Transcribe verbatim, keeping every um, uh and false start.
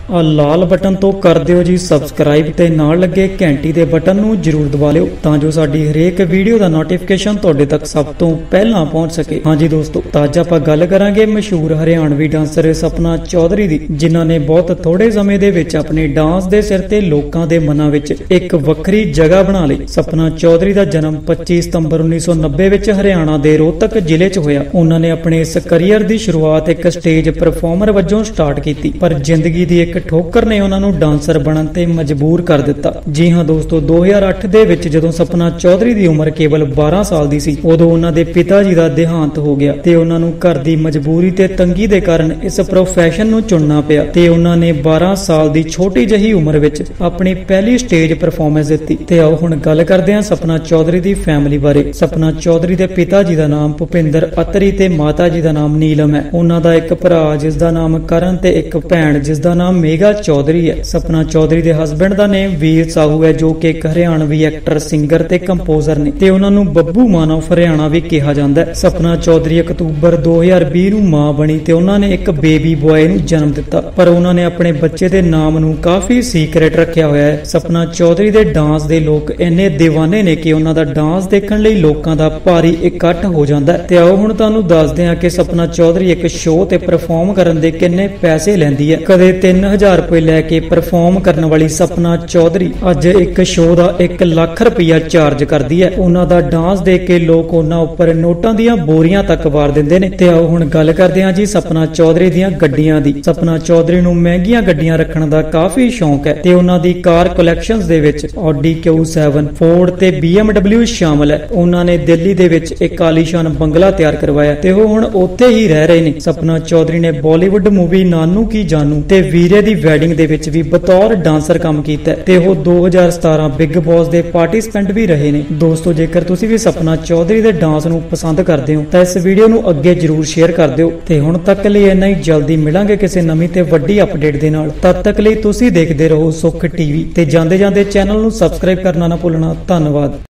ਆ ਲਾਲ ਬਟਨ ਤੋਂ ਕਰ ਦਿਓ ਜੀ ਸਬਸਕ੍ਰਾਈਬ ਤੇ ਨਾਲ ਲੱਗੇ ਘੰਟੀ ਦੇ ਬਟਨ ਨੂੰ ਜਰੂਰ ਦਬਾ ਲਿਓ ਤਾਂ ਜੋ ਸਾਡੀ ਹਰੇਕ ਵੀਡੀਓ ਦਾ ਨੋਟੀਫਿਕੇਸ਼ਨ ਤੁਹਾਡੇ ਤੱਕ ਸਭ ਤੋਂ ਪਹਿਲਾਂ ਪਹੁੰਚ ਸਕੇ। ਹਾਂਜੀ ਦੋਸਤੋ, ਤਾਂ ਅੱਜ ਆਪਾਂ ਗੱਲ ਕਰਾਂਗੇ ਮਸ਼ਹੂਰ ਹਰਿਆਣਵੀ ਡਾਂਸਰ ਸਪਨਾ ਚੌਧਰੀ ਦੀ, ਜਿਨ੍ਹਾਂ ਨੇ ਬਹੁਤ ਥੋੜੇ ਸਮੇਂ ਦੇ ਵਿੱਚ ਆਪਣੇ ਡਾਂਸ ਦੇ ਸਿਰ ਤੇ ਲੋਕਾਂ ਦੇ ਮਨਾਂ ਵਿੱਚ ਇੱਕ ਵੱਖਰੀ ਜਗ੍ਹਾ ਬਣਾ ਲਈ। ਸਪਨਾ ਚੌਧਰੀ ਦਾ ਜਨਮ ਪੱਚੀ ਸਤੰਬਰ ਉੱਨੀ ਸੌ ਨੱਬੇ ਵਿੱਚ ਹਰਿਆਣਾ ਦੇ ਰੋਹਤਕ ਜ਼ਿਲ੍ਹੇ 'ਚ ਹੋਇਆ। ਉਹਨਾਂ ਨੇ ਆਪਣੇ ਇਸ ਕੈਰੀਅਰ ਦੀ ਸ਼ੁਰੂਆਤ ਇੱਕ ਸਟੇਜ ਪਰਫਾਰਮਰ ਵਜੋਂ ਸਟਾਰਟ ਕੀਤੀ, ਪਰ ਜ਼ਿੰਦਗੀ ਦੀ ਇੱਕ ਠੋਕਰ ਨੇ ਉਹਨਾਂ ਨੂੰ ਡਾਂਸਰ ਬਣਨ ਤੇ ਮਜਬੂਰ ਕਰ ਦਿੱਤਾ। ਜੀ ਹਾਂ ਦੋਸਤੋ, ਦੋ ਹਜ਼ਾਰ ਅੱਠ ਦੇ ਵਿੱਚ ਜਦੋਂ ਸਪਨਾ ਚੌਧਰੀ ਦੀ ਉਮਰ ਕੇਵਲ ਬਾਰਾਂ ਸਾਲ ਦੀ ਸੀ, ਉਦੋਂ ਉਹਨਾਂ ਦੇ ਪਿਤਾ ਜੀ ਦਾ ਦੇਹਾਂਤ ਹੋ ਗਿਆ ਤੇ ਉਹਨਾਂ ਨੂੰ ਘਰ ਦੀ ਮਜਬੂਰੀ ਤੇ ਤੰਗੀ ਦੇ ਕਾਰਨ ਇਸ ਪ੍ਰੋਫੈਸ਼ਨ ਨੂੰ ਚੁਣਨਾ ਪਿਆ ਤੇ ਉਹਨਾਂ ਨੇ ਬਾਰਾਂ ਸਾਲ ਦੀ ਛੋਟੀ ਜਿਹੀ ਉਮਰ ਵਿੱਚ ਆਪਣੀ ਪਹਿਲੀ ਸਟੇਜ ਪਰਫਾਰਮੈਂਸ ਦਿੱਤੀ। ਤੇ ਆਓ ਹੁਣ ਗੱਲ ਕਰਦੇ ਹਾਂ ਸਪਨਾ ਚੌਧਰੀ ਦੀ ਫੈਮਿਲੀ ਬਾਰੇ। ਸਪਨਾ ਚੌਧਰੀ ਦੇ ਪਿਤਾ ਜੀ ਦਾ ਨਾਮ ਭੁਪਿੰਦਰ ਅਤਰੀ ਤੇ ਮਾਤਾ ਜੀ ਦਾ ਨਾਮ ਨੀਲਮ ਹੈ। ਉਹਨਾਂ ਦਾ ਇੱਕ ਭਰਾ ਜਿਸ ਦਾ ਨਾਮ ਕਰਨ ਤੇ ਇੱਕ ਭੈਣ ਜਿਸ ਦਾ ਨਾਮ ਮੇਗਾ ਚੌਧਰੀ ਹੈ। ਸਪਨਾ ਚੌਧਰੀ ਦੇ ਹਸਬੰਡ ਦਾ ਨੇਮ ਵੀਰ ਸਾਹੂ ਹੈ, ਜੋ ਕਿ ਇੱਕ ਹਰਿਆਣਵੀ ਐਕਟਰ, ਸਿੰਗਰ ਤੇ ਕੰਪੋਜ਼ਰ ਨੇ ਤੇ ਉਹਨਾਂ ਨੂੰ ਬੱਬੂ ਮਾਨ ਆਫ ਹਰਿਆਣਾ ਵੀ ਕਿਹਾ ਜਾਂਦਾ ਹੈ। ਸਪਨਾ ਚੌਧਰੀ ਅਕਤੂਬਰ ਦੋ ਹਜ਼ਾਰ ਵੀਹ ਨੂੰ ਮਾਂ ਬਣੀ ਤੇ ਉਹਨਾਂ ਨੇ ਇੱਕ ਬੇਬੀ ਬੁਆਏ ਨੂੰ ਜਨਮ ਦਿੱਤਾ, ਪਰ ਉਹਨਾਂ ਨੇ ਆਪਣੇ ਬੱਚੇ ਦੇ ਨਾਮ ਨੂੰ ਕਾਫੀ ਸੀਕ੍ਰੇਟ ਰੱਖਿਆ ਹੋਇਆ ਹੈ। ਸਪਨਾ ਚੌਧਰੀ ਦੇ ਡਾਂਸ ਦੇ ਲੋਕ ਇੰਨੇ دیਵਾਨੇ ਨੇ ਕਿ ਉਹਨਾਂ ਦਾ ਡਾਂਸ ਦੇਖਣ ਲਈ ਲੋਕਾਂ ਦਾ ਭਾਰੀ ਇਕੱਠ ਹੋ ਜਾਂਦਾ ਹੈ। ਤੇ ਆਓ ਹੁਣ ਤੁਹਾਨੂੰ ਦੱਸਦੇ ਹਾਂ ਕਿ ਸਪਨਾ ਚੌਧਰੀ ਇੱਕ ਸ਼ੋਅ ਤੇ ਪਰਫਾਰਮ ਕਰਨ ਦੇ ਕਿੰਨੇ ਪੈਸੇ ਲੈਂਦੀ ਹੈ। ਕਦੇ ਤਿੰਨ ਹਜ਼ਾਰ ਰੁਪਏ ਲੈ ਕੇ ਪਰਫਾਰਮ ਕਰਨ ਵਾਲੀ ਸਪਨਾ ਚੌਧਰੀ ਅੱਜ ਇੱਕ ਸ਼ੋਅ ਦਾ ਇੱਕ ਲੱਖ ਰੁਪਇਆ ਚਾਰਜ ਕਰਦੀ ਹੈ। ਉਹਨਾਂ ਦਾ ਡਾਂਸ ਦੇਖ ਕੇ ਲੋਕ ਉਹਨਾਂ ਉੱਪਰ ਨੋਟਾਂ ਦੀਆਂ ਬੋਰੀਆਂ ਤੱਕ ਵਾਰ ਦਿੰਦੇ ਨੇ। ਤੇ ਆਓ ਹੁਣ ਗੱਲ ਕਰਦੇ ਹਾਂ ਜੀ ਸਪਨਾ ਚੌਧਰੀ ਦੀਆਂ ਗੱਡੀਆਂ ਦੀ। ਸਪਨਾ ਚੌਧਰੀ ਨੂੰ ਮਹਿੰਗੀਆਂ ਗੱਡੀਆਂ ਰੱਖਣ ਦਾ ਕਾਫੀ ਸ਼ੌਂਕ ਹੈ ਤੇ ਉਹਨਾਂ ਦੀ ਕਾਰ ਕਲੈਕਸ਼ਨਸ ਦੇ ਵਿੱਚ ਆਡੀ ਕਿਊ ਸੈਵਨ, ਫੋਰਡ ਤੇ ਬੀ ਐਮ ਡਬਲਿਊ ਸ਼ਾਮਲ ਹੈ। ਉਹਨਾਂ ਨੇ ਦਿੱਲੀ ਦੇ ਵਿੱਚ ਇੱਕ ਆਲੀਸ਼ਾਨ ਬੰਗਲਾ ਤਿਆਰ ਕਰਵਾਇਆ ਤੇ ਉਹ ਹੁਣ ਉੱਥੇ ਹੀ ਰਹਿ ਰਹੇ ਨੇ। ਸਪਨਾ ਚੌਧਰੀ ਨੇ ਬਾਲੀਵੁੱਡ ਮੂਵੀ ਨਾਨੂ ਕੀ ਜਾਨੂ ਤੇ ਵੀਰੇ ਦੀ ਵੈਡਿੰਗ ਦੇ ਵਿੱਚ ਵੀ ਬਤੌਰ ਡਾਂਸਰ ਕੰਮ ਕੀਤਾ ਤੇ ਉਹ ਦੋ ਹਜ਼ਾਰ ਸਤਾਰਾਂ ਬਿਗ ਬੌਸ ਦੇ ਪਾਰਟਿਸਪੈਂਟ ਵੀ ਰਹੇ ਨੇ। ਦੋਸਤੋ, ਜੇਕਰ ਤੁਸੀਂ ਵੀ ਸਪਨਾ ਚੌਧਰੀ ਦੇ ਡਾਂਸ ਨੂੰ ਪਸੰਦ ਕਰਦੇ ਹੋ ਤਾਂ ਇਸ ਵੀਡੀਓ ਨੂੰ ਅੱਗੇ ਜਰੂਰ ਸ਼ੇਅਰ ਕਰ ਦਿਓ। ਤੇ ਹੁਣ ਤੱਕ ਲਈ ਇੰਨਾ ਹੀ, ਜਲਦੀ ਮਿਲਾਂਗੇ ਕਿਸੇ ਨਵੀਂ ਤੇ ਵੱਡੀ ਅਪਡੇਟ ਦੇ ਨਾਲ। ਤਦ ਤੱਕ ਲਈ ਤੁਸੀਂ ਦੇਖਦੇ ਰਹੋ ਸੁਖ ਟੀਵੀ ਤੇ ਜਾਂਦੇ ਜਾਂਦੇ ਚੈਨਲ ਨੂੰ ਸਬਸਕ੍ਰਾਈਬ ਕਰਨਾ ਨਾ ਭੁੱਲਣਾ। ਧੰਨਵਾਦ।